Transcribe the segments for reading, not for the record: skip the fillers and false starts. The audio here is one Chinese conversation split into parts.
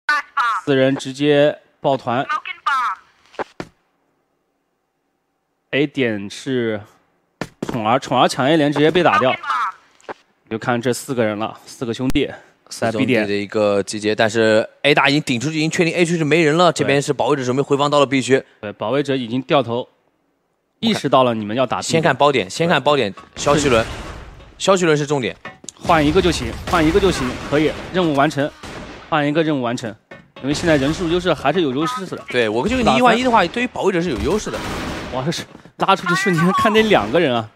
4人直接抱团。A 点是宠儿抢 A 连直接被打掉。就看这4个人了，4个兄弟在 B 点的一个集结，但是 A 大已经顶出去，已经确定 A 区是没人了。这边是保卫者准备回防到了 B 区。 对，保卫者已经掉头，意识到了你们要打 B。 先看包点，先看包点。消息轮，消息轮是重点。 换一个就行，换一个就行，可以，任务完成，换一个任务完成。因为现在人数优势还是有优势的。 对我就你1换1的话，对于保卫者是有优势的。 哇，这是拉出去瞬间看见2个人啊！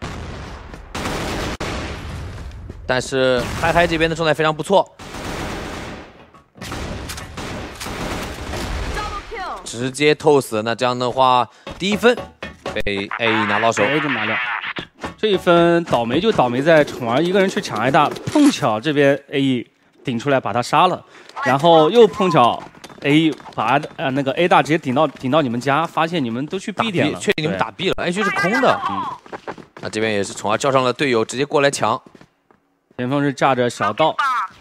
但是嗨嗨这边的状态非常不错，直接透死。那这样的话，第1分被 A 拿到手 ，A 就拿掉。这1分倒霉就倒霉在宠儿一个人去抢 A 大，碰巧这边 A 顶出来把他杀了，然后又碰巧 A 把那个 A 大直接顶到你们家，发现你们都去 B 点了， 确定你们打 B 了 ，A 区是空的。那这边也是宠儿叫上了队友，直接过来抢。 前锋是架着小道，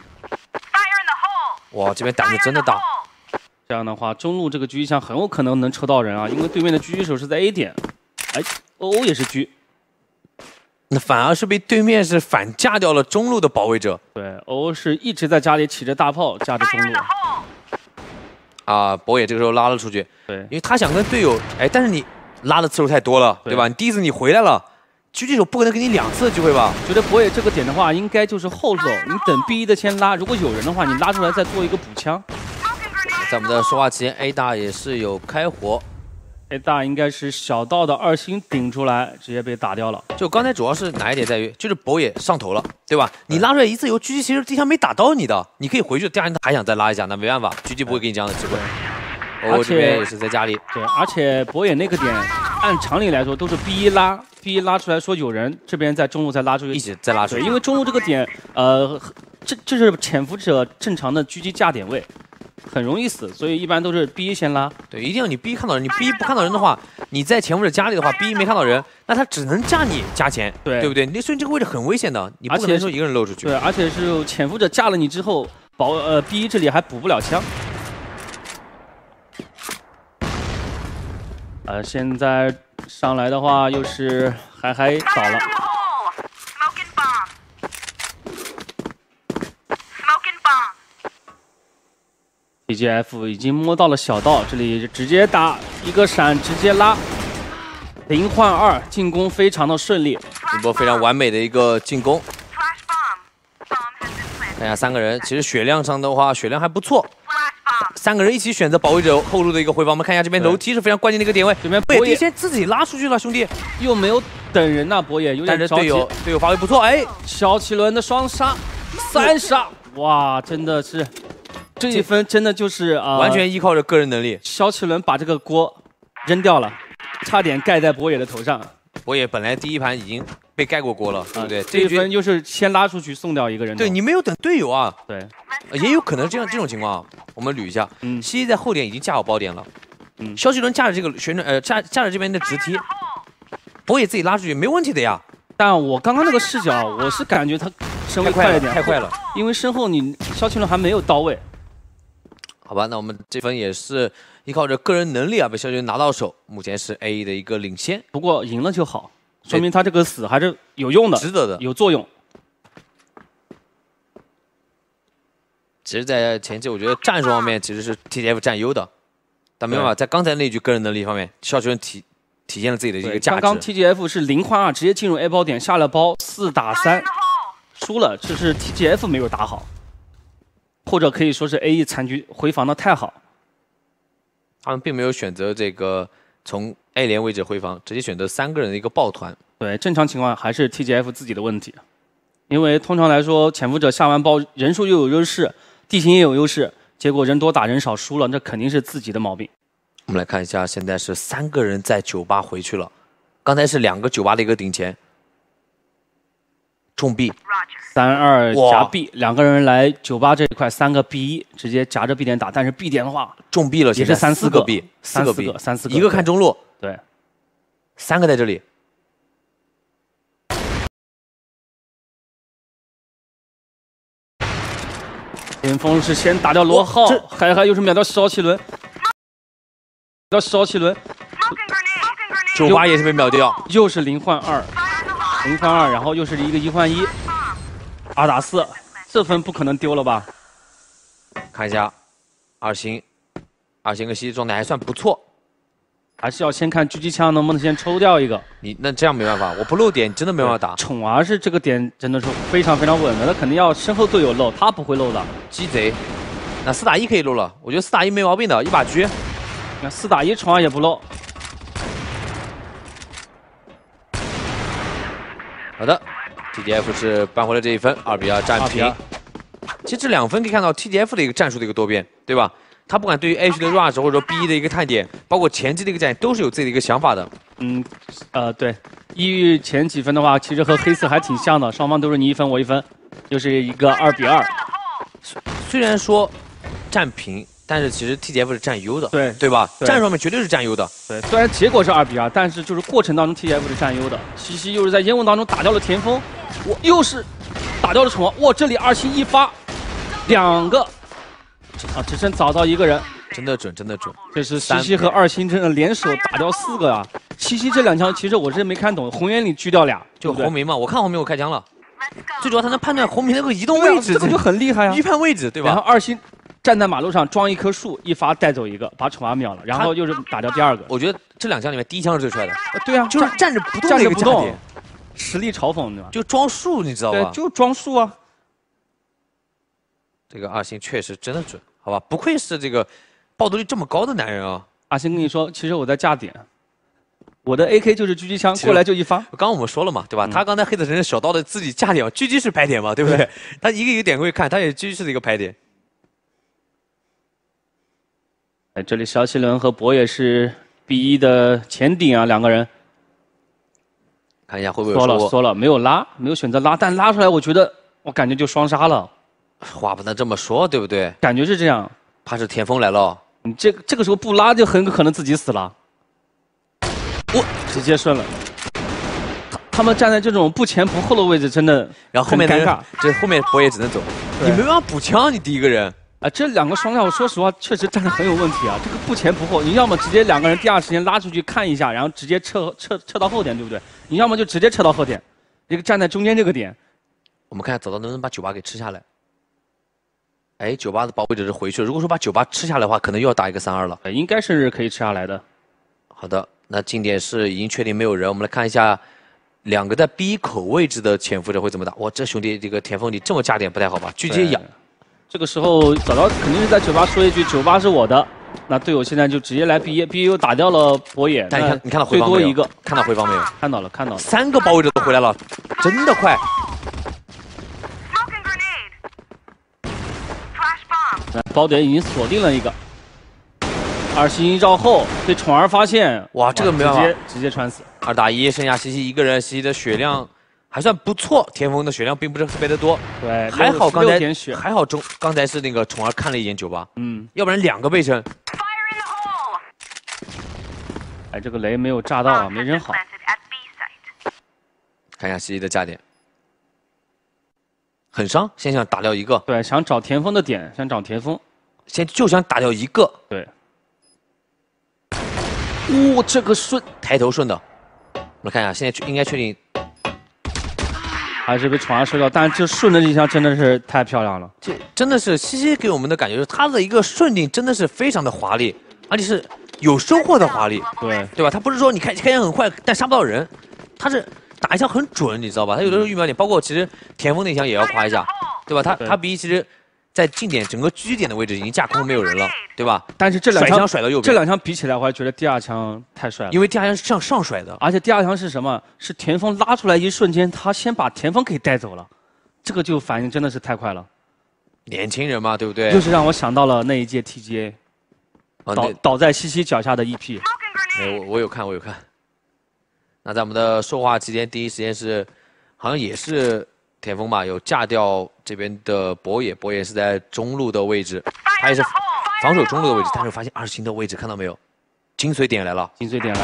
哇，这边胆子真的大。 这样的话，中路这个狙击枪很有可能能抽到人啊，因为对面的狙击手是在 A 点，哎，OO 也是狙， 那反而是被对面是反架掉了中路的保卫者。 对，OO 是一直在家里起着大炮架着中路。 啊，博野这个时候拉了出去， 对， 因为他想跟队友，哎，但是你拉的次数太多了，对吧？你第一次你回来了。狙击手不可能给你2次的机会吧？ 觉得博野这个点的话，应该就是后走，你等 B1的先拉，如果有人的话，你拉出来再做一个补枪。 在我们的说话期间 ，A 大也是有开火 ，A 大应该是小道的2星顶出来，直接被打掉了。 就刚才主要是哪一点在于，就是博野上头了，对吧？你拉出来1次以后，狙击其实地上没打到你的，你可以回去，第2人还想再拉一下，那没办法，狙击不会给你这样的机会。我这边也是在家里， 对，而且博野那个点，按常理来说都是 B1拉出来说有人，这边在中路再拉出去， 一起再拉出去。 因为中路这个点，这是潜伏者正常的狙击架点位，很容易死，所以一般都是 B1先拉。 对，一定要你 B1看到人，你 B1不看到人的话，你在潜伏者家里的话 ，B1没看到人，那他只能架你加钱，对不对？那所以这个位置很危险的，你不可能说一个人漏出去。 对，而且是潜伏者架了你之后，B1这里还补不了枪。现在上来的话又是嗨嗨倒了。TGF 已经摸到了小道，这里直接打一个闪，直接拉0换2，进攻非常的顺利， 一波非常完美的一个进攻。看一下3个人，其实血量上的话，血量还不错。3个人一起选择保卫者后路的一个回防，我们看一下这边楼梯是非常关键的一个点位。 这边博野先自己拉出去了，兄弟， 又没有等人呐，博野有点着急。 队友发挥不错，哎， 小奇伦的双杀，3杀，哇，真的是这1分真的就是完全依靠着个人能力。 小奇伦把这个锅扔掉了，差点盖在博野的头上。 博野本来第1盘已经被盖过锅了，对不对？ 这1分就是先拉出去送掉一个人。 对你没有等队友啊。 对， 也有可能这种情况啊。我们捋一下，西西在后点已经架好包点了，肖奇伦架着这个旋转，架着这边的直梯，博野自己拉出去没问题的呀。 但我刚刚那个视角，我是感觉他身位快一点， 太快了， 因为身后你肖奇伦还没有到位。 好吧，那我们这分也是依靠着个人能力啊，被肖奇伦拿到手，目前是 A 的一个领先。 不过赢了就好，说明他这个死还是有用的， 值得的， 有作用。 其实，在前期我觉得战术方面其实是 TGF 占优的，但没办法，在刚才那句个人能力方面，肖奇伦体现了自己的一个价值。 刚刚 TGF 是0换2，直接进入 A 包点，下了包4打3，输了，这是 TGF 没有打好，或者可以说是 AE 残局回防的太好。 他们并没有选择这个从 A 连位置回防，直接选择3个人的一个抱团。 对，正常情况还是 TGF 自己的问题，因为通常来说，潜伏者下完包人数又有优势。地形也有优势，结果人多打人少输了，这肯定是自己的毛病。 我们来看一下，现在是3个人在酒吧回去了，刚才是2个酒吧的一个顶前，重 B， 3-2夹 B，2个人来酒吧这一块，3个 B1 直接夹着 B 点打，但是 B 点的话重 B 了， 也是3-4个 B，4个 B，3-4个， 一个看中路， 对 ，3个在这里。 田丰是先打掉罗浩，还又是秒掉烧气轮， 98也是被秒掉， 又是0换2，然后又是一个1换1，2打4，这分不可能丢了吧？ 看一下，二星跟西西状态还算不错， 还是要先看狙击枪能不能先抽掉一个。 你那这样没办法，我不漏点，你真的没办法打。 宠儿是这个点真的是非常稳的，他肯定要身后队友漏，他不会漏的。 鸡贼，那4打1可以漏了，我觉得4打1没毛病的，一把狙。 那4打1宠儿也不漏。 好的 ，TDF 是扳回了这一分，2比2战平。其实这2分可以看到 TDF 的一个战术的一个多变，对吧？他不管对于 H 的 rush 或者说 B 的一个探点，包括前期的一个战，都是有自己的一个想法的。 对，异域前几分的话，其实和黑色还挺像的，双方都是你1分我1分，就是一个2比2。 虽然说战平，但是其实 TDF 是占优的，对吧？战术上面绝对是占优的。 对，虽然结果是2比2，但是就是过程当中 TDF 是占优的。西西又是在烟雾当中打掉了田丰，我又是打掉了宠儿，哇，这里2星一发，2个。只剩找到1个人， 真的准。 这是西西和2星真的联手打掉4个啊！西西这2枪其实我是没看懂，红眼里狙掉俩， 就红明嘛，我看红明我开枪了，最主要他能判断红明那个移动位置， 这个就很厉害啊！ 预判位置对吧？ 然后2星站在马路上装一棵树，一发带走1个，把宠儿秒了，然后又是打掉第2个。 我觉得这2枪里面第1枪是最帅的。 对啊， 就是站着不动的一个架点， 实力嘲讽对吧？ 就装树，你知道吧？ 对，就装树啊。 这个2星确实真的准。好吧，不愧是这个爆头率这么高的男人啊！ 阿星跟你说，其实我在架点，我的 AK 就是狙击枪，过来就一发。 刚刚我们说了嘛，对吧？他刚才黑子城市小刀的自己架点，狙击是排点嘛，对不对？他一个一个点过去看，他也狙击式的一个排点。 哎，这里小气轮和博也是 B1的前顶啊，2个人。 看一下会不会有缩了，没有拉，没有选择拉，但拉出来，我觉得我感觉就双杀了。 话不能这么说，对不对？ 感觉是这样， 怕是田丰来了。 你这个时候不拉，就很可能自己死了。我直接顺了。他们站在这种不前不后的位置，真的然后后面尴尬。 这后面博也只能走，你没办法补枪，你第一个人。 这2个双杀，我说实话，确实站得很有问题啊。这个不前不后，你要么直接2个人第2时间拉出去看一下，然后直接撤到后点，对不对？你要么就直接撤到后点，一个站在中间这个点。 我们看找到能不能把98给吃下来。哎，98的保卫者是回去了。如果说把98吃下来的话，可能又要打一个3-2了。 应该是可以吃下来的。 好的，那近点是已经确定没有人。我们来看一下2个在 B 口位置的潜伏者会怎么打。哇，这兄弟这个田丰你这么架点不太好吧？狙击咬。 这个时候找到肯定是在98说一句98是我的。那队友现在就直接来 B 又打掉了博野。 但你看到回防没有？ 最多一个， 看到回防没有？ 看到了。 3个保卫者都回来了，真的快。 包点已经锁定了一个，2星绕后被宠儿发现， 哇，这个没办法， 直接穿死。 2打1，剩下西西一个人，西西的血量还算不错，田丰的血量并不是特别的多。 对， 还好刚才还好刚才是那个宠儿看了一眼98，要不然2个背身。 哎，这个雷没有炸到啊，没扔好。 看一下西西的架点。很伤，先想打掉1个。 对，想找田丰的点，想找田丰， 就想打掉1个。 对。这个顺， 抬头顺的。我们看一下，现在应该确定， 还是被宠儿射掉，但是这顺的这枪真的是太漂亮了。 这真的是西西给我们的感觉，就是他的一个顺定真的是非常的华丽，而且是有收获的华丽。对吧？他不是说你开枪很快，但杀不到人，他是。打一枪很准，你知道吧？他有的时候预瞄点，包括其实田丰那一枪也要夸一下，对吧？他B其实，在近点整个狙点的位置已经架空没有人了，对吧？ 但是这2枪甩到右边， 这2枪比起来，我还觉得第2枪太帅了。 因为第2枪是向上甩的， 而且第2枪是什么？是田丰拉出来一瞬间，他先把田丰给带走了，这个就反应真的是太快了。 年轻人嘛，对不对？ 又是让我想到了那一届 TGA，倒在西西脚下的 EP。 我有看。那在我们的说话期间，第一时间是，好像也是田丰吧，有架掉这边的博野是在中路的位置，他也是防守中路的位置，但是发现2星的位置看到没有？精髓点来了，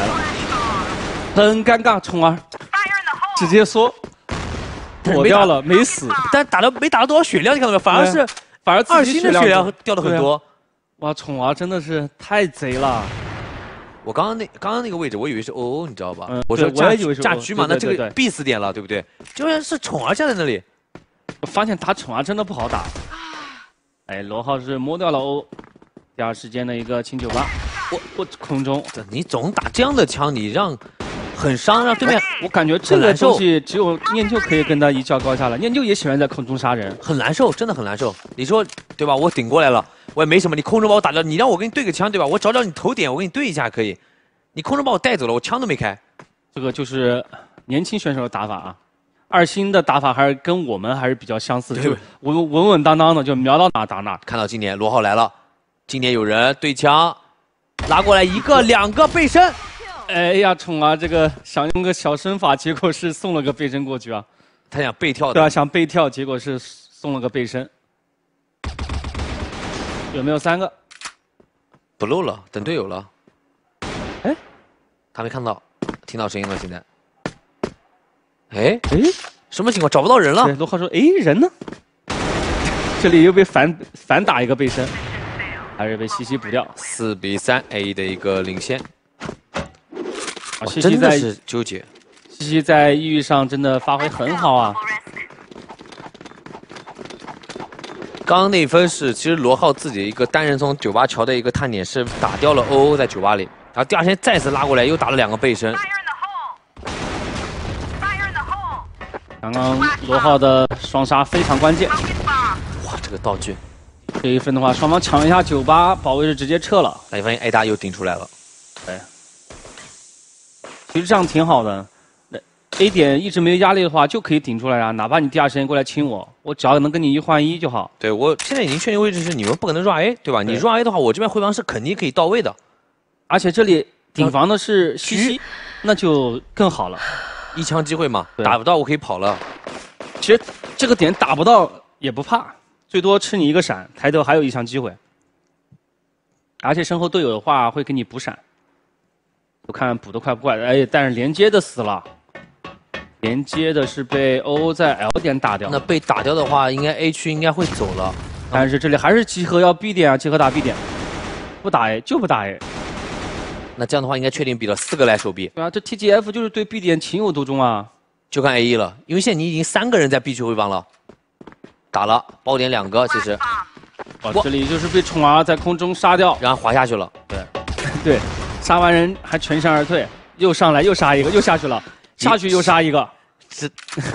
很尴尬，宠儿直接说躲掉了，没死， 但没打到多少血量，你看到没有？反而是反而 2星的血量掉的很多。 哇，宠儿真的是太贼了。 我刚刚那个位置，我以为是欧欧，你知道吧？我说我也以为是炸狙嘛，那这个必死点了，对不对？居然是宠儿站在那里。 我发现打宠儿真的不好打。哎，罗浩是摸掉了欧，第二时间的一个清98，我空中， 你总打这样的枪，你很伤，让对面。 我感觉这个东西只有念旧可以跟他一较高下了。念旧也喜欢在空中杀人， 很难受，真的很难受。你说对吧？我顶过来了，我也没什么，你空中把我打掉，你让我跟你对个枪，对吧？我找找你头点，我跟你对一下可以。你空中把我带走了，我枪都没开。 这个就是年轻选手的打法啊。2星的打法还是跟我们还是比较相似，就稳稳当当的，就瞄到哪打哪。 看到今年罗浩来了，今年有人对枪，拉过来1个2个背身。 哎呀，宠儿这个想用个小身法，结果是送了个背身过去啊。 他想背跳的。 对啊，想背跳，结果是送了个背身。有没有3个？ 不漏了，等队友了。 哎， 他没看到，听到声音了，现在。哎，什么情况？找不到人了。 对，罗浩说：“哎，人呢？”这里又被反打一个背身，还是被西西补掉。 4比3 ，A 的一个领先。 啊，西西在纠结。 西西在异域上真的发挥很好啊。 刚刚那一分是其实罗浩自己一个单人从98桥的一个探点是打掉了欧欧在98里，然后第二天再次拉过来又打了2个背身。 刚刚罗浩的双杀非常关键。 哇，这个道具！ 这一分的话，双方抢一下98，保卫是直接撤了。 那你发现 A 大又顶出来了。 对，其实这样挺好的。A 点一直没有压力的话，就可以顶出来啊！哪怕你第二时间过来清我，我只要能跟你1换1就好。 对，我现在已经确定位置是你们不可能 run A， 对吧？你 run A 的话，我这边回防是肯定可以到位的。 而且这里顶防的是西西，那就更好了。 1枪机会嘛，打不到我可以跑了。 其实这个点打不到也不怕，最多吃你1个闪，抬头还有1枪机会。而且身后队友的话会给你补闪，我看补得快不快？哎，但是连接的死了，连接的是被欧欧在 L 点打掉。 那被打掉的话，应该 A 区应该会走了。 但是这里还是集合要 B 点啊，集合打 B 点，不打 A 就不打 A。 那这样的话，应该确定比了4个来手臂。 对啊，这 TGF 就是对 B 点情有独钟啊。 就看 A1 了，因为现在你已经3个人在 B 区回防了，打了爆点2个，其实。 哇，这里就是被宠儿在空中杀掉， 然后滑下去了。 对，对，杀完人还全身而退，又上来又杀一个，又下去了，下去又杀一个。 是。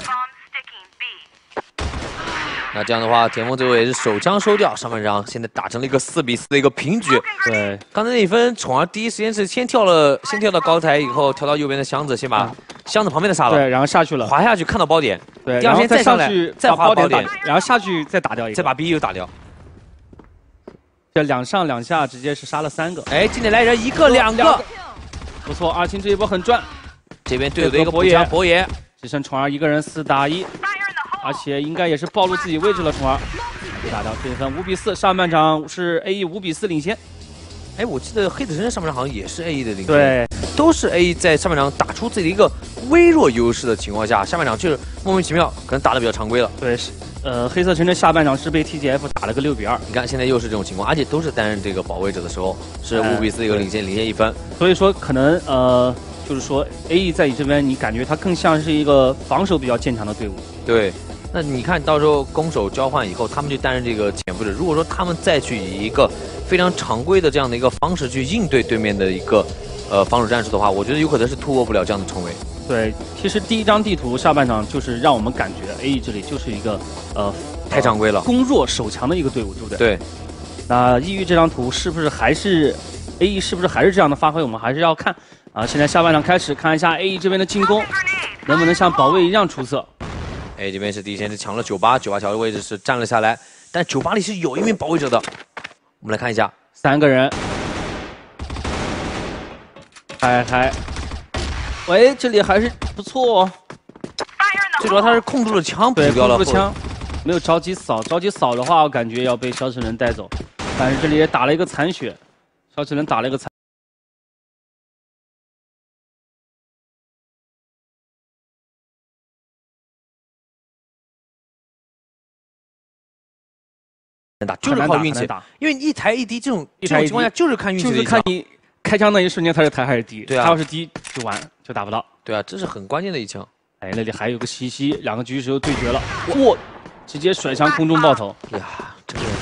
那这样的话，田丰最后也是手枪收掉，上半场现在打成了一个4比4的一个平局。 对， 刚才那一分，宠儿第一时间是先跳到高台，以后跳到右边的箱子，先把箱子旁边的杀了。 对，然后下去了， 滑下去看到包点。 对， 第二天再上来，再滑包点， 然后下去再打掉一个， 再把 B 又打掉。 这2上2下直接是杀了3个。 哎，今天来人1个2个， 不错，2星这一波很赚。 这边队友的一个博野， 只剩宠儿1个人4打1。而且应该也是暴露自己位置了，宠儿被打掉，这一分5比4，上半场是 AE 5比4领先。 哎，我记得黑子神上半场好像也是 AE 的领先， 对， 都是 AE 在上半场打出自己的一个微弱优势的情况下，下半场就是莫名其妙，可能打得比较常规了。 对，黑色城镇下半场是被 TGF 打了个6比2。 你看现在又是这种情况，而且都是担任这个保卫者的时候，是5比4一个领先1分。 所以说可能就是说 AE 在你这边，你感觉他更像是一个防守比较坚强的队伍。 对。那你看到时候攻守交换以后，他们就担任这个潜伏者。如果说他们再去以一个非常常规的这样的一个方式去应对对面的一个防守战术的话，我觉得有可能是突破不了这样的重围。 对，其实第一张地图下半场就是让我们感觉 AE 这里就是一个太常规了， 攻弱守强的一个队伍，对不对？ 对。 那异域这张图是不是还是 AE 是不是还是这样的发挥？我们还是要看啊。现在下半场开始，看一下 AE 这边的进攻能不能像保卫一样出色。 A 这边是第一时间是抢了98桥的位置是站了下来，但98里是有一名保卫者的。我们来看一下 ，3个人，嗨，喂，这里还是不错哦。 最主要他是控住了枪， 对， 补掉了控住了枪，没有着急扫，着急扫的话，我感觉要被肖成人带走。但是这里也打了一个残血，肖成人打了一个残。 就是靠运气，因为一抬一低这种情况下就是看运气， 就是看你开枪那一瞬间他是抬还是低。 对啊， 他要是低就完，就打不到。 对啊，这是很关键的一枪。 哎，那里还有个西西，两个狙手对决了，哇，直接甩枪空中爆头。 呀，这个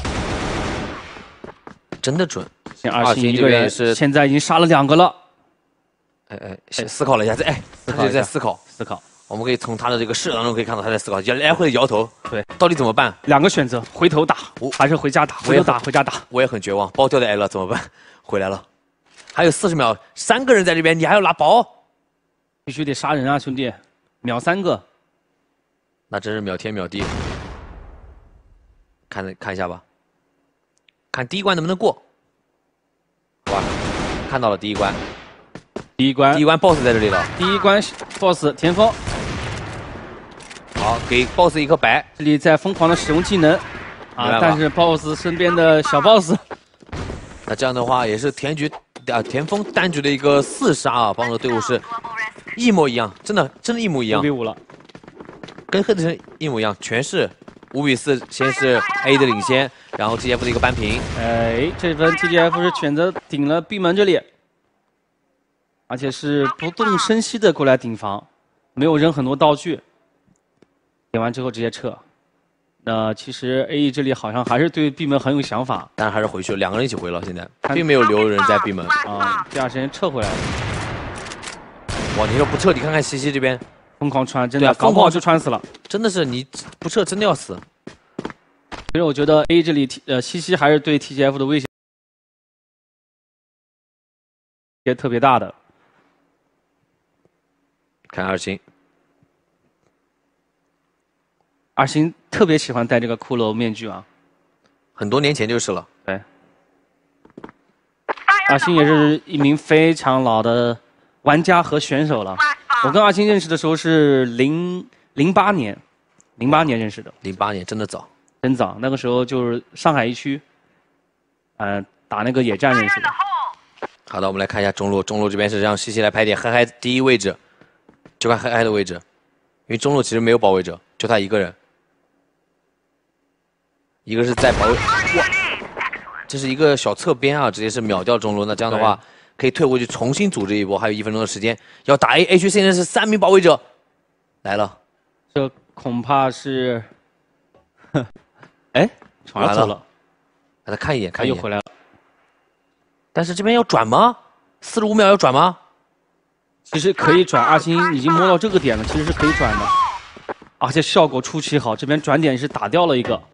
真的准。 二星一个人是现在已经杀了2个了。 哎，思考了一下，他就在思考。我们可以从他的这个视野当中可以看到他在思考，来回的摇头。对，到底怎么办 ？2个选择，回头打，还是回家打？回头打，回家打。 我也很绝望，包掉的 L 怎么办？回来了，还有40秒，3个人在这边，你还要拿包？ 必须得杀人啊，兄弟，秒3个。 那真是秒天秒地。看一下吧，看第一关能不能过。哇，看到了第一关。第一关 BOSS 在这里了。 第一关 BOSS 田丰， 好，给 BOSS 一颗白。 这里在疯狂的使用技能，但是 BOSS 身边的小 BOSS， 那这样的话也是田丰单局的一个4杀啊，帮助队伍是一模一样，真的一模一样。 5比5了， 跟黑子城一模一样，全是5比4，先是 A 的领先，然后 TGF 的一个扳平。 哎，这分 TGF 是选择顶了 B 门这里。而且是不动声息的过来顶防，没有扔很多道具，点完之后直接撤。那其实 AE 这里好像还是对 B 门很有想法， 但是还是回去了，2个人一起回了，现在并没有留人在 B 门啊。第二时间撤回来了。 哇，你说不撤，你看看西西这边疯狂穿，真的刚跑就穿死了， 真的是你不撤真的要死。 其实我觉得 AE 这里西西还是对 TGF 的威胁也特别大的。 看二星特别喜欢戴这个骷髅面具啊， 很多年前就是了。 对，二星也是一名非常老的玩家和选手了。我跟二星认识的时候是08年认识的。 08年真的早， 真早。那个时候就是上海一区，打那个野战认识的。 好的，我们来看一下中路，中路这边是让西西来排点，嗨嗨第一位置。就看黑黑的位置，因为中路其实没有保卫者，就他一个人，一个是在保卫，哇，这是一个小侧边啊，直接是秒掉中路。那这样的话，可以退回去重新组织一波，还有1分钟的时间，要打 A 区现在是3名保卫者来了， 这恐怕是，哎，闯了走了， 让他看一眼， 又回来了， 但是这边要转吗？45秒要转吗？ 其实可以转，二星已经摸到这个点了，其实是可以转的，而且效果出奇好。这边转点是打掉了一个，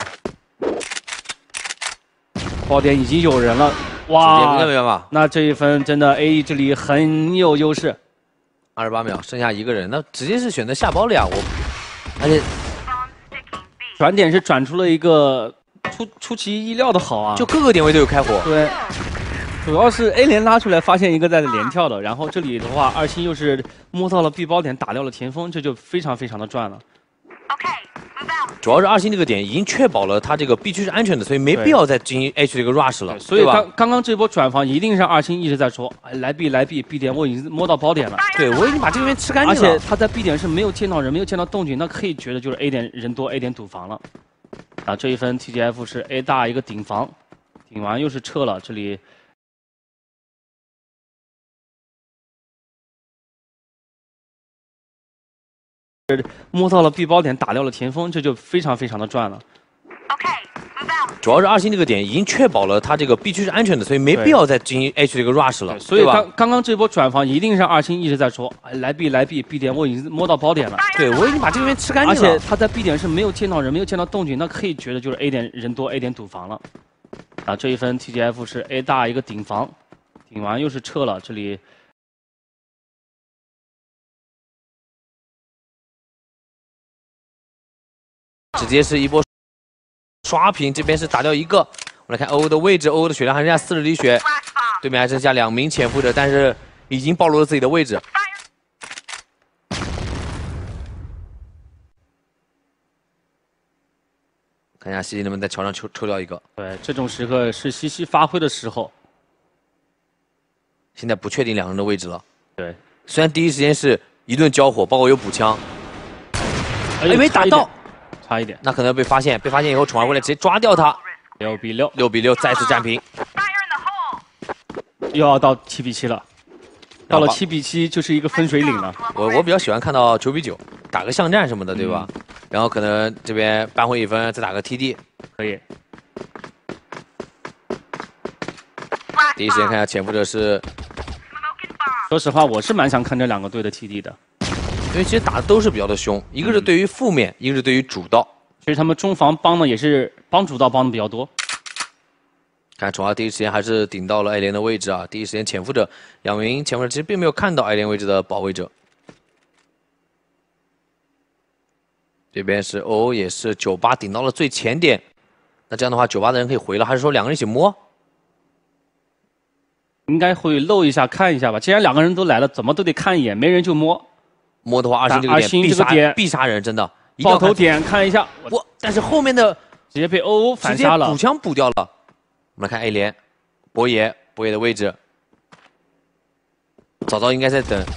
爆点已经有人了，哇！那这一分真的 AE 这里很有优势。 28秒，剩下1个人，那直接是选择下包了呀！而且转点是转出了一个出其意料的好啊， 就各个点位都有开火。 对。主要是 A 连拉出来，发现一个在连跳的，然后这里的话，二星又是摸到了 B 包点，打掉了田丰，这就非常的赚了。 主要是二星这个点已经确保了他这个 B 区是安全的，所以没必要再进行 H 这个 rush 了。 所以刚刚这波转防一定是二星一直在说，来 B 点，我已经摸到包点了。 对，我已经把这边吃干净了。 而且他在 B 点是没有见到人，没有见到动静，那可以觉得就是 A 点人多 ，A 点堵防了。啊，这一分 TGF 是 A 大一个顶防，顶完又是撤了，这里。摸到了 B 包点，打掉了田丰，这就非常的赚了。 主要是二星这个点已经确保了他这个 B 区是安全的，所以没必要再进行 H 这个 rush 了。 所以刚刚这波转防一定是二星一直在说，来 B 点，我已经摸到包点了。 对，我已经把这边吃干净了。 而且他在 B 点是没有见到人，没有见到动静，那可以觉得就是 A 点人多 ，A 点堵防了。啊，这一分 TGF 是 A 大一个顶防，顶完又是撤了，这里。 直接是一波刷屏，这边是打掉一个。我们来看欧欧的位置，欧欧的血量还剩下40滴血，对面还剩下2名潜伏者，但是已经暴露了自己的位置。看一下西西能不能在桥上抽掉一个。 对，这种时刻是西西发挥的时候。 现在不确定2人的位置了。 对， 虽然第一时间是一顿交火，包括有补枪，哎，没打到。 差一点， 那可能被发现，被发现以后闯过来直接抓掉他。 6比6 ，6比6再次战平， 又要到7比7了。到了7比7就是一个分水岭了。 我比较喜欢看到9比9，打个巷战什么的，对吧？然后可能这边扳回一分，再打个 TD， 可以。 第一时间看一下潜伏者是， 说实话，我是蛮想看这2个队的 TD 的， 因为其实打的都是比较的凶，一个是对于负面，一个是对于主道。 其实他们中防帮的也是帮主道帮的比较多。 看宠儿第一时间还是顶到了 A 连的位置啊！第一时间潜伏者杨云潜伏者其实并没有看到 A 连位置的保卫者。这边是欧也是98顶到了最前点，那这样的话98的人可以回了，还是说2个人一起摸？ 应该会露一下看一下吧。既然2个人都来了，怎么都得看一眼，没人就摸。 摸的话，2星这个点必杀人，真的。 爆头点看一下， 但是后面的直接被欧反杀了， 补枪补掉了。我们来看 A 连，博野的位置，早早应该在等。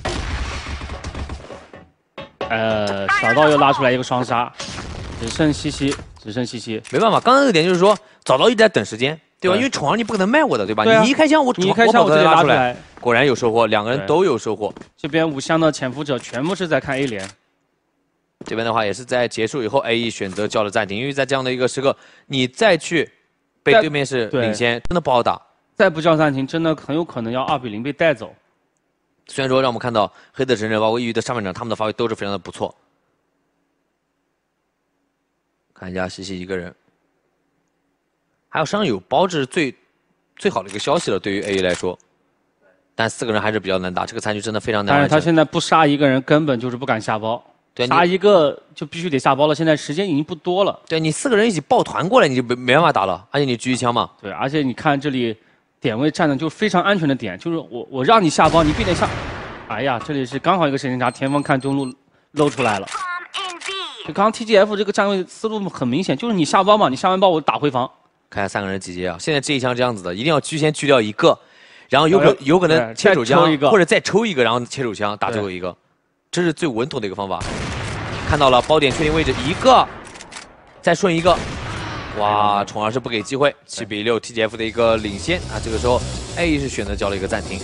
小道又拉出来一个双杀，只剩西西。 没办法，刚刚那个点就是说，早早一直在等时间，对吧？因为宠儿你不可能卖我的，对吧？你一开枪，我直接拉出来， 果然有收获，2个人都有收获。 这边5箱的潜伏者全部是在看 A 连。 这边的话也是在结束以后 ，AE 选择叫了暂停，因为在这样的一个时刻，你再去被对面是领先，真的不好打。 再不叫暂停，真的很有可能要2比0被带走。 虽然说让我们看到黑的神人包括抑郁的上半场，他们的发挥都是非常的不错。看一下西西一个人，还有身上有包，这是最好的一个消息了，对于 AE 来说。但4个人还是比较难打，这个残局真的非常难。 但是他现在不杀一个人，根本就是不敢下包。 对， 杀一个就必须得下包了，现在时间已经不多了。 对你4个人一起抱团过来，你就没办法打了，而且你狙击枪嘛。 对，而且你看这里点位站的就非常安全的点，就是我让你下包，你必得下。哎呀，这里是刚好一个神经查，前锋看中路露出来了。就刚刚 TGF 这个站位思路很明显，就是你下包嘛，你下完包我打回防。 看下3个人集结啊！现在这一枪这样子的，一定要先狙掉1个，然后有可能切手枪，或者再抽一个，然后切手枪打最后一个，这是最稳妥的一个方法。看到了包点确定位置1个，再顺1个，哇！宠儿是不给机会，7比6 TGF 的一个领先啊！这个时候 A 是选择叫了一个暂停。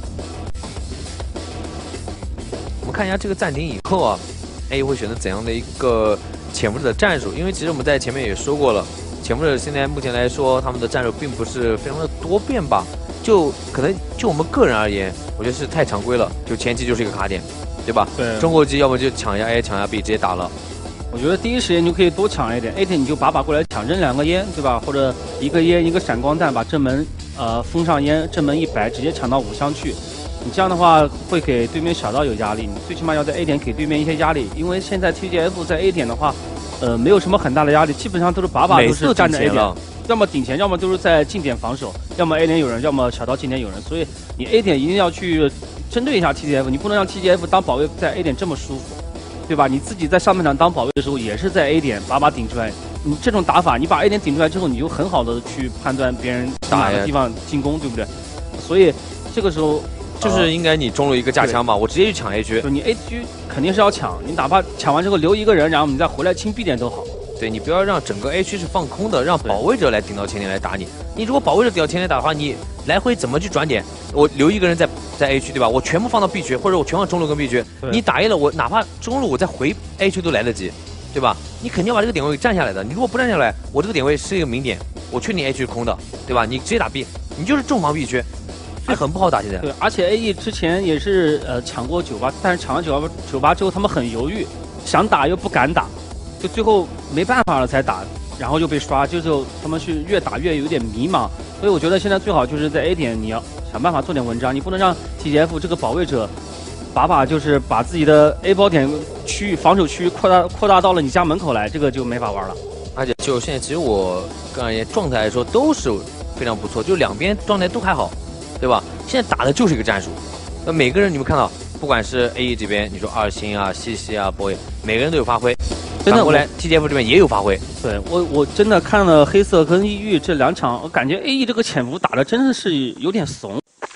我们看一下这个暂停以后啊 ，A 会选择怎样的一个潜伏者的战术？因为其实我们在前面也说过了，潜伏者现在目前来说，他们的战术并不是非常的多变吧？可能就我们个人而言，我觉得是太常规了，就前期就是一个卡点。对吧？ 对， 中后期要么就抢一下 A， 抢一下 B， 直接打了。 我觉得第一时间你就可以多抢一点 ，A 点你就把过来抢扔2个烟，对吧？或者1个烟1个闪光弹，把正门封上烟，正门一摆，直接抢到5箱去。你这样的话会给对面小道有压力，你最起码要在 A 点给对面一些压力，因为现在 TGF 在 A 点的话，没有什么很大的压力，基本上都是把都是站着 A 点。要么顶前，要么都是在近点防守，要么 A 点有人，要么小道近点有人，所以你 A 点一定要去针对一下 TGF， 你不能让 TGF 当保卫在 A 点这么舒服，对吧？你自己在上半场当保卫的时候也是在 A 点把顶出来，你这种打法，你把 A 点顶出来之后，你就很好的去判断别人哪个地方进攻，对不对？所以这个时候就是应该你中路一个架枪嘛，我直接去抢 A 区， 就你 A 区肯定是要抢，你哪怕抢完之后留1个人，然后你再回来清 B 点都好。 对你不要让整个 A 区是放空的，让保卫者来顶到前点来打你。你如果保卫者顶到前点打的话，你来回怎么去转点？我留1个人在 A 区，对吧？我全部放到 B 区，或者我全放中路跟 B 区。你打 A 了，我哪怕中路我再回 A 区都来得及，对吧？你肯定要把这个点位给占下来的。你如果不占下来，我这个点位是一个明点，我确定 A 区是空的，对吧？你直接打 B， 你就是重防 B 区，所以很不好打现在。 对，而且 AE 之前也是抢过98，但是抢完98之后他们很犹豫，想打又不敢打。就最后没办法了才打，然后又被刷，就是他们是越打越有点迷茫，所以我觉得现在最好就是在 A 点你要想办法做点文章，你不能让 TGF 这个保卫者就是把自己的 A 包点区域防守区域扩大到了你家门口来，这个就没法玩了。 而且就现在其实我个人而言状态来说都是非常不错，就两边状态都还好，对吧？现在打的就是一个战术，那每个人你们看到，不管是 AE 这边你说2星啊、西西啊、博野，每个人都有发挥。真的，过来 TGF 这边也有发挥。 对我真的看了黑色跟抑郁这2场，我感觉 AE 这个潜伏打的真的是有点怂。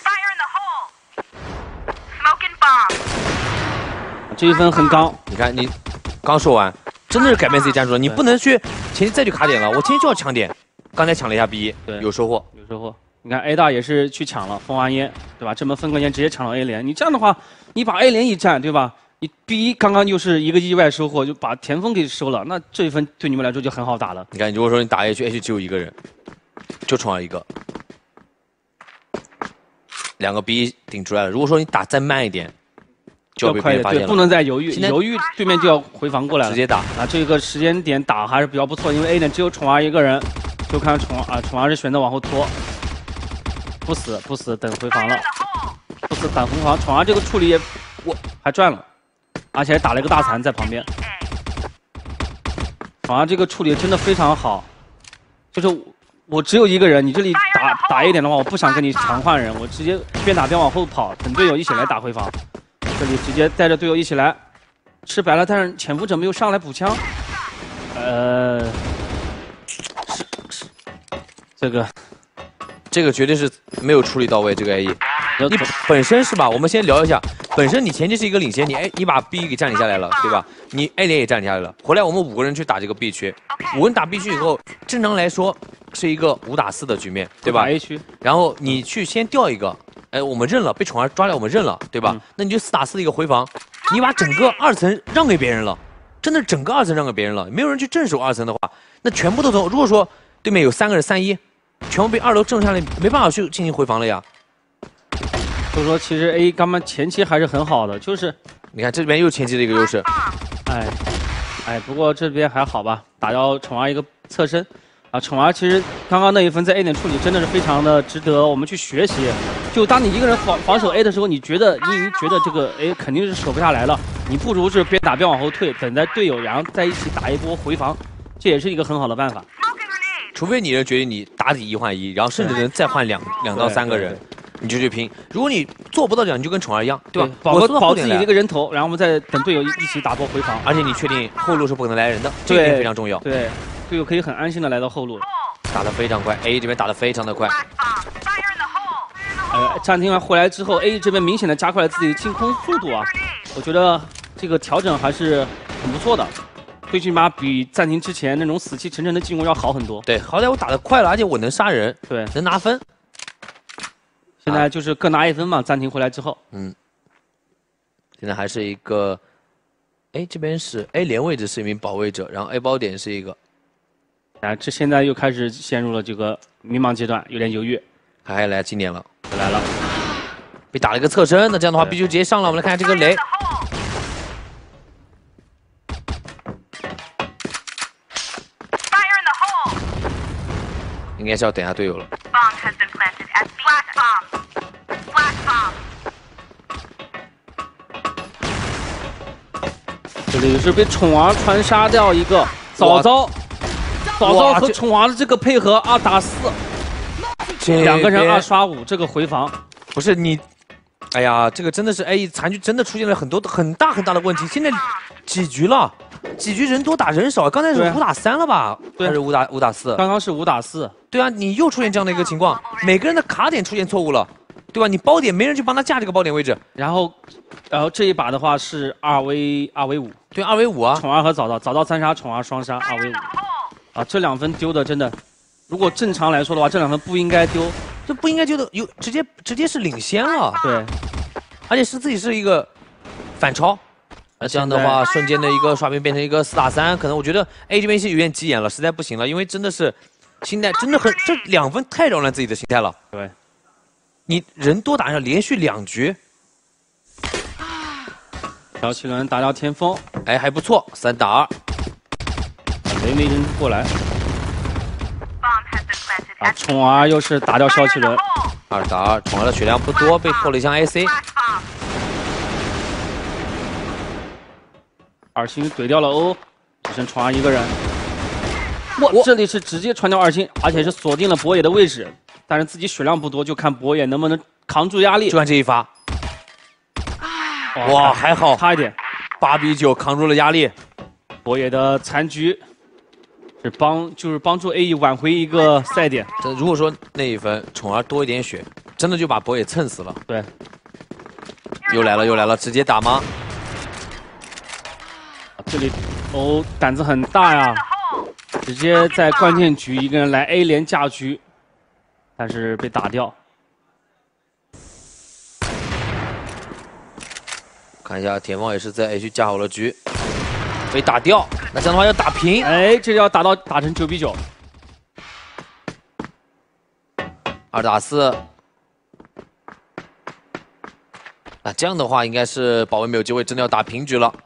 这一分很刚， 你看你刚说完，真的是改变自己战术了。你不能去前期再去卡点了，我前期就要抢点， 刚才抢了一下 B， 对， 有收获， 有收获。你看 A 大也是去抢了蜂王烟，对吧？这门分割烟直接抢了 A 连，你这样的话，你把 A 连一占，对吧？你 B 刚刚又是一个意外收获，就把田丰给收了，那这一分对你们来说就很好打了。 你看，如果说你打 H 只有一个人，就宠儿一个，2个 B 顶出来了。如果说你打再慢一点，就要被别人发现了， 对，不能再犹豫，犹豫对面就要回防过来了， 直接打。 啊，这个时间点打还是比较不错，因为 A 点只有宠儿一个人，就看宠儿是选择往后拖，不死，等回防了，不死等回防，宠儿这个处理也还赚了，而且还打了一个大残在旁边，宠儿这个处理真的非常好，就是我只有一个人，你这里打 A 点的话，我不想跟你常换人，我直接边打边往后跑，等队友一起来打回防。这里直接带着队友一起来，吃白了，但是潜伏者没有上来补枪，这个绝对是没有处理到位。这个 A， 你本身是吧？我们先聊一下，本身你前期是一个领先，你把 B 给占领下来了，对吧？你 A 连也占领下来了。回来我们5个人去打这个 B 区，5个人打 B 区以后，正常来说是一个5打4的局面，对吧？ 打 A 区， 然后你去先调一个。我们认了，被宠儿抓了，我们认了，对吧？那你就4打4的一个回防，你把整个2层让给别人了，真的整个2层让给别人了，没有人去镇守2层的话，那全部都从如果说对面有3个人3-1，全部被2楼镇下来，没办法去进行回防了呀。 所以说，其实 A 刚刚前期还是很好的，就是你看这边又前期的一个优势， 不过这边还好吧，打掉宠儿一个侧身。宠儿其实刚刚那一分在 A 点处理真的是非常的值得我们去学习。就当你一个人防守 A 的时候，你已经觉得这个 A 肯定是守不下来了，你不如是边打边往后退，等待队友然后在一起打一波回防，这也是一个很好的办法。 除非你人决定你打底1换1，然后甚至能再换2到3个人，你就去拼。如果你做不到这样，你就跟宠儿一样，对吧？ 保自己的一个人头，然后我们再等队友一起打波回防。 而且你确定后路是不可能来人的，这一点非常重要。 对。队友可以很安心的来到后路， 打得非常快 ，A 这边打得非常的快。 暂停完回来之后 ，A 这边明显的加快了自己的进攻速度啊，我觉得这个调整还是很不错的，最起码比暂停之前那种死气沉沉的进攻要好很多。 对，好歹我打得快了，而且我能杀人， 对， 能拿分。 现在就是各拿1分嘛，暂停回来之后。 现在还是一个。这边是 A 连位置是一名保卫者，然后 A 包点是一个， 这现在又开始陷入了这个迷茫阶段，有点犹豫。 还来今年了， 来了， 被打了一个侧身，那这样的话必须直接上了。我们来看一下这个雷，应该是要等一下队友了。 这里是被宠儿传杀掉一个早早和宠儿的这个配合2打4，2个人2刷5，这个回防不是你，哎呀，这个真的是残局真的出现了很大的问题。现在几局了？几局人多打人少，刚才是5打3了吧？还是5打4？ 刚刚是5打4。 对啊，你又出现这样的一个情况，每个人的卡点出现错误了。对吧？你包点没人去帮他架这个包点位置， 然后这一把的话是2v5， 对2v5啊， 宠儿和早早3杀，宠儿双杀2v5，这2分丢的真的，如果正常来说的话，这2分不应该丢， 这不应该丢的，直接是领先了， 对， 而且是自己是一个反超，那这样的话瞬间的一个刷屏变成一个4打3，可能我觉得 A 这边是有点急眼了，实在不行了，因为真的是心态真的很，这2分太扰乱自己的心态了， 对。 你人多打上连续2局， 小气轮打掉田丰， 还不错，3打 2，没人过来，宠儿又是打掉小气轮 ，2打2，宠儿的血量不多，被扣了一枪 AC， 2星怼掉了欧，只剩宠儿一个人，这里是直接传掉2星，而且是锁定了博野的位置。但是自己血量不多，就看博野能不能扛住压力。 就看这一发，哇，还好， 差一点 ，8比9扛住了压力。 博野的残局是帮助 AE 挽回一个赛点。 如果说那一分宠儿多一点血，真的就把博野蹭死了。 对， 又来了，直接打吗？ 这里胆子很大呀。 直接在关键局一个人来 A 连架局，但是被打掉。 看一下田方也是在 A 区架好了局，被打掉。那这样的话要打平， 哎，这要打成9比9。 2打4。那这样的话应该是保卫没有机会，真的要打平局了。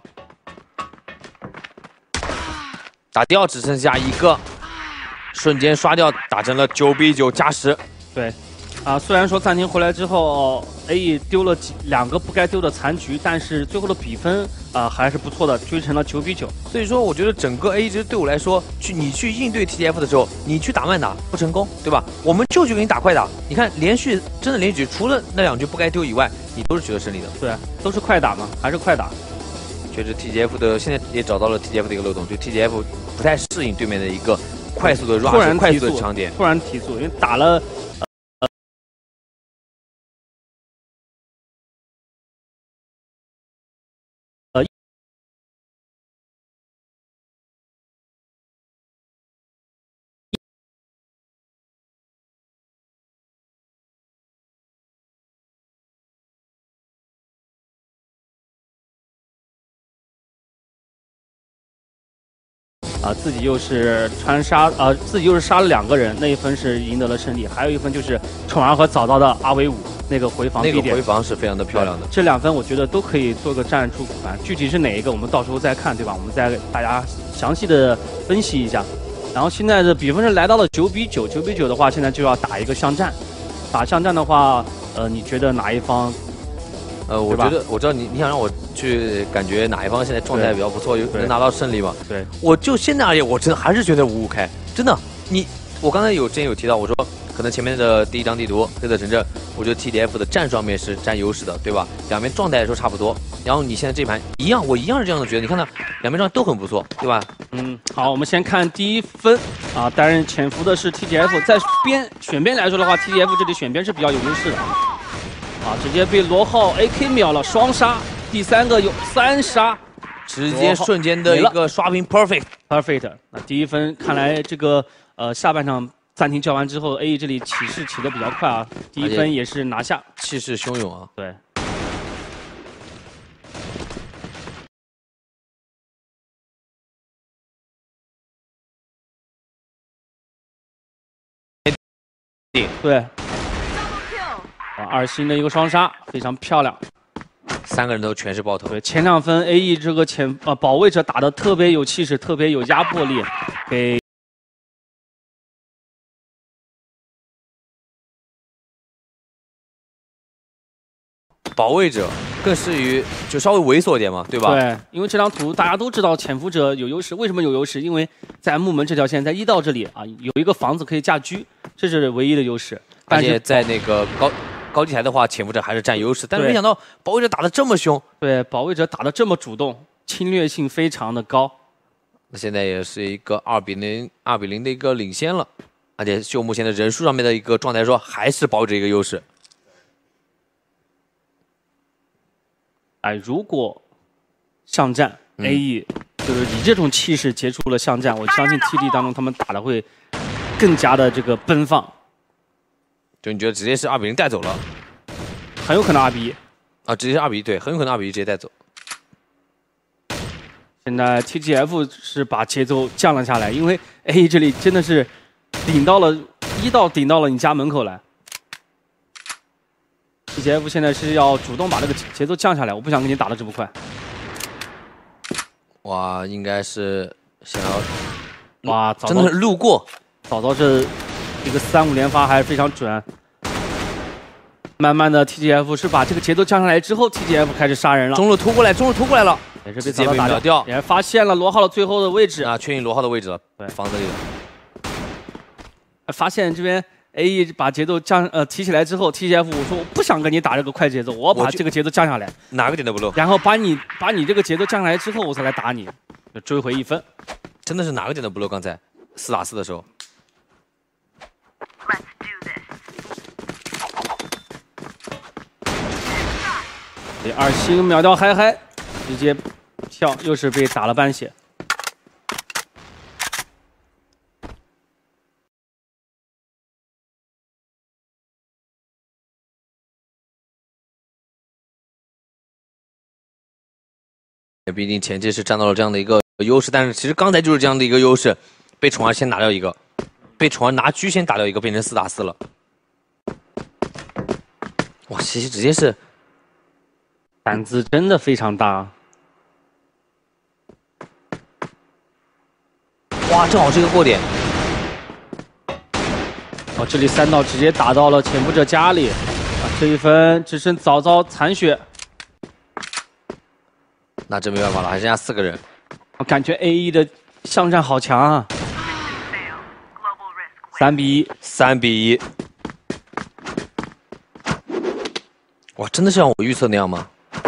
打掉只剩下一个，瞬间刷掉，打成了9比9加10。 对，虽然说暂停回来之后，A 丢了2个不该丢的残局，但是最后的比分还是不错的，追成了9比9。 所以说，我觉得整个 A 其实对我来说，你去应对 TGF 的时候，你去打慢打不成功，对吧？我们就去给你打快打。你看连续局，除了那2局不该丢以外，你都是取得胜利的。 对，都是快打嘛，还是快打。 确实 TGF 的现在也找到了 TGF 的一个漏洞，就 TGF 不太适应对面的一个快速的 rush， 快速的抢点， 突然提速，因为打了自己又是杀了2个人，那一分是赢得了胜利，还有一分就是宠儿和早早的2v5那个回防， 那个回防是非常的漂亮的。 这2分我觉得都可以做个战术复盘，具体是哪一个我们到时候再看，对吧？我们再给大家详细的分析一下。然后现在的比分是来到了9比9，9比9的话，现在就要打一个巷战。打巷战的话，你觉得哪一方？ 我觉得我知道你想让我去感觉哪一方现在状态比较不错，能拿到胜利吗？ 对， 我就现在而言，我真的还是觉得5-5开，真的。我刚才之前有提到，我说可能前面的第一张地图黑色城镇，我觉得 TDF 的战术上面是占优势的，对吧？两边状态来说差不多。然后你现在这盘一样，我一样是这样的觉得。你看到两边状态都很不错，对吧？ 好，我们先看第一分啊，担任潜伏的是 TGF， 在选边来说的话 ，TGF 这里选边是比较有优势的。直接被罗浩 AK 秒了，双杀，第3个有3杀， 直接瞬间的一个刷屏 perfect。 那第一分看来这个下半场暂停叫完之后 ，A 这里起势起的比较快啊，第一分也是拿下， 气势汹涌啊。 对。对。2星的一个双杀，非常漂亮。 3个人都全是爆头。 对，前2分 AE 这个保卫者打得特别有气势，特别有压迫力，给保卫者更适于就稍微猥琐一点嘛，对吧？ 对，因为这张图大家都知道潜伏者有优势，为什么有优势？因为在木门这条线，在1道这里啊，有一个房子可以架狙，这是唯一的优势。 而且在那个高地台的话，潜伏者还是占优势，但是没想到保卫者打得这么凶。 对，保卫者打得这么主动，侵略性非常的高。 那现在也是一个2比0的一个领先了，而且就目前的人数上面的一个状态说，还是保卫者一个优势。 如果巷战 AE 就是以这种气势结束了巷战，我相信 TD 当中他们打的会更加的这个奔放。 就你觉得直接是2比0带走了， 很有可能2比1 啊，直接是2比1，对，很有可能2比1直接带走。 现在 TGF 是把节奏降了下来，因为 A 这里真的是顶到了1道，顶到了你家门口来。TGF 现在是要主动把这个节奏降下来，我不想跟你打得这么快。 哇，应该是想要哇， 真的是路过， 早早这。 一个3-5连发还是非常准。慢慢的 TGF 是把这个节奏降下来之后 ，TGF 开始杀人了。 中路突过来了， 也是被早早打掉。也是发现了罗浩的最后的位置啊，确定罗浩的位置了，对，房子里的。发现这边 AE 把节奏提起来之后 ，TGF 我说我不想跟你打这个快节奏，我要把这个节奏降下来。 哪个点都不漏。 然后把你这个节奏降下来之后，我才来打你，就追回1分。 真的是哪个点都不漏。刚才4打4的时候。 这2星秒掉嗨嗨，直接跳，又是被打了半血。 毕竟前期是占到了这样的一个优势，但是其实刚才就是这样的一个优势，被宠儿先拿掉一个，被宠儿拿狙先打掉一个，变成4打4了。哇，西西直接是胆子真的非常大。 哇，正好是一个过点。 哦，这里3刀直接打到了潜伏者家里，啊，这一分只剩早早残血。 那真没办法了，还剩下4个人。 我感觉 AE 的巷战好强啊！3比1，3比1。 哇，真的是像我预测那样吗？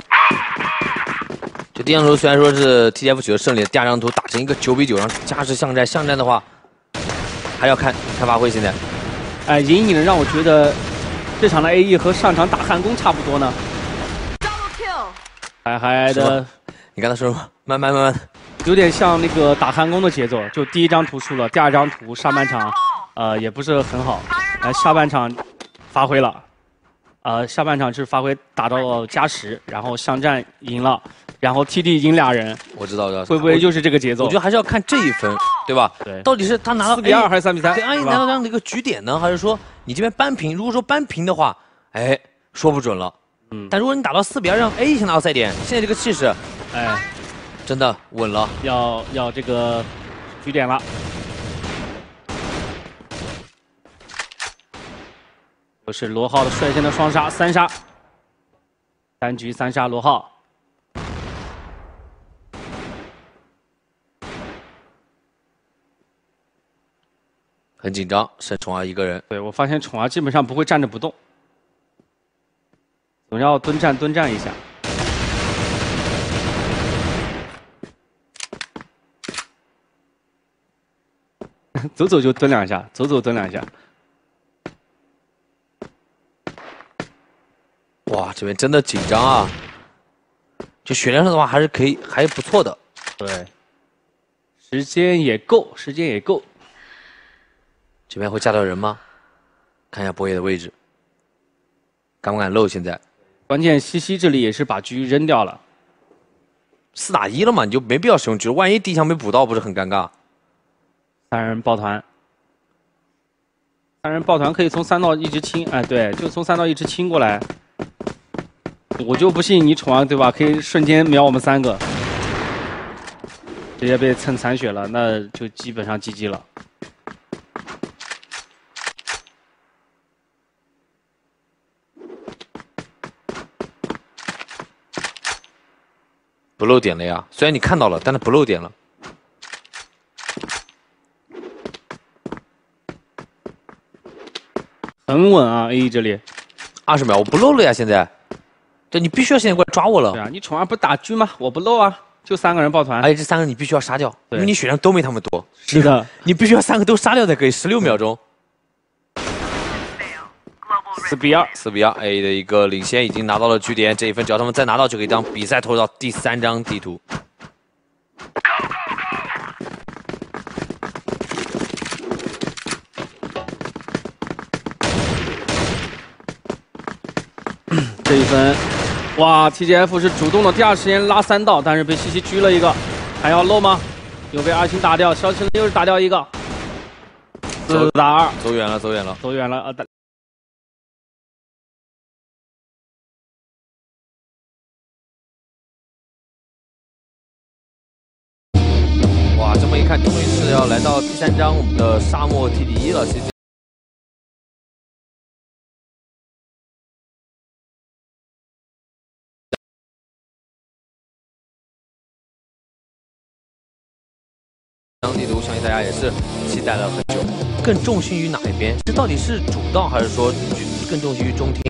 就第一张图虽然说是 TGF 取得胜利，第2张图打成一个9比9，然后加时巷战，巷战的话还要看发挥。现在， 哎，隐隐的让我觉得这场的 AE 和上场打汉宫差不多呢。嗨嗨的， 你刚才说什么？慢慢， 有点像那个打汉宫的节奏，就第1张图输了，第2张图上半场也不是很好，下半场发挥了。下半场是发挥打到了加时，然后巷战赢了，然后 TD 赢2人。 我知道， 会不会就是这个节奏？ 我觉得还是要看这一分，对吧？ 对， 到底是他拿到 4比2还是3比3？ 对，阿姨拿到这样的一个局点呢，还是说你这边扳平？如果说扳平的话，哎，说不准了。但如果你打到4比2，让 A 先拿到赛点，现在这个气势， 哎， 真的稳了， 要这个局点了。又是罗浩的率先的双杀3杀，3局3杀罗浩。 很紧张，剩宠儿一个人。 对，我发现宠儿基本上不会站着不动，总要蹲站一下。走走就蹲2下，走走蹲2下。 哇，这边真的紧张啊！就血量上的话，还是可以，还不错的。 对，时间也够。 这边会架到人吗？看一下波野的位置，敢不敢漏？现在关键西西这里也是把狙扔掉了 ，4打1了嘛，你就没必要使用狙，万一第一枪没补到，不是很尴尬 ？3人抱团，3人抱团可以从3道一直清，哎，对，就从3道一直清过来。我就不信你宠儿对吧？可以瞬间秒我们3个，直接被蹭残血了，那就基本上 GG 了。 不漏点了呀，虽然你看到了，但是不漏点了。 很稳啊 ，A 这里 20秒，我不漏了呀，现在。对，你必须要现在过来抓我了。 对啊，你宠儿不打狙吗？我不漏啊，就3个人抱团。 而且这3个你必须要杀掉，因为你血量都没他们多。 是的， 你必须要3个都杀掉才可以。16秒钟。 4比2 ，A 的一个领先已经拿到了据点，这一分只要他们再拿到，就可以将比赛拖到第3张地图。 这一分，哇 ！TGF 是主动的第2时间拉3道，但是被西西狙了一个，还要漏吗？又被2星打掉，肖申又是打掉一个，4打2， 走远了， 走远了哇，这么一看，终于是要来到第3章我们的沙漠 TD1了。其实这张地图相信大家也是期待了很久。更重心于哪一边？这到底是主道还是说更重心于中厅？